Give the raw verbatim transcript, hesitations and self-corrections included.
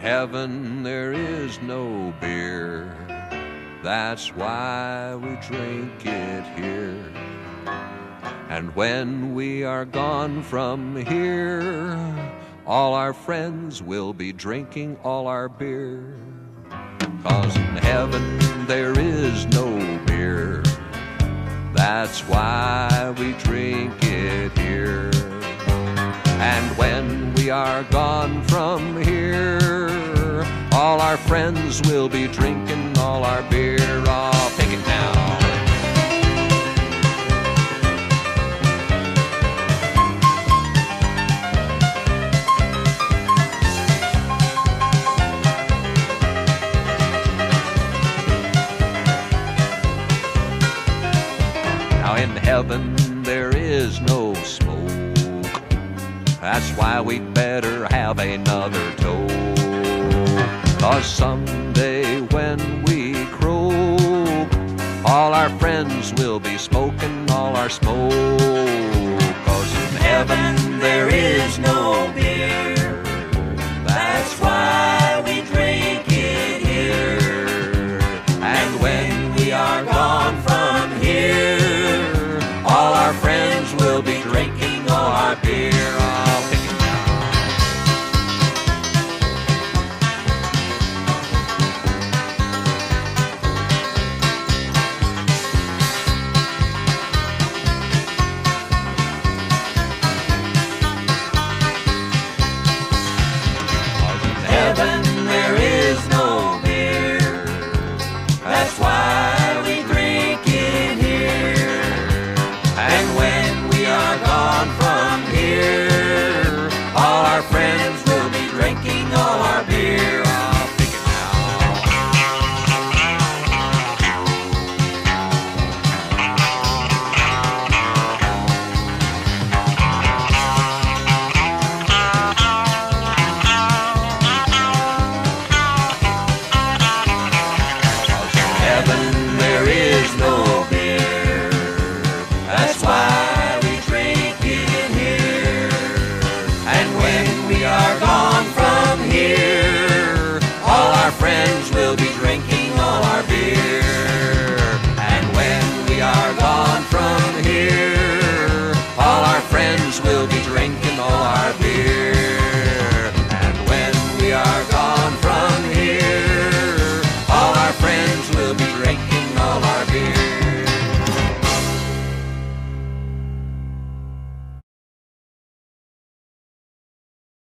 heaven there is no beer. That's why we drink it here. And when we are gone from here, all our friends will be drinking all our beer. 'Cause in heaven there is no beer. That's why we drink it here. And when we are gone from here, all our friends will be drinking all our beer. I'll pick it now. Now in heaven there is no smoke. That's why we'd better have another toke. 'Cause someday when we croak, all our friends will be smoking all our smoke. 'Cause in heaven there is no beer. That's why we drink it here. And when we are gone from here, all our friends will be drinking all our beer. Heaven there is no beer. That's why we drink it here. And when we are gone from here, all our friends will be drinking all our beer. I'll pick it Heaven there is no beer. That's why we drink it here. And when we are gone from here, all our friends will be drinking all our beer. And when we are gone from here, all our friends will be drinking all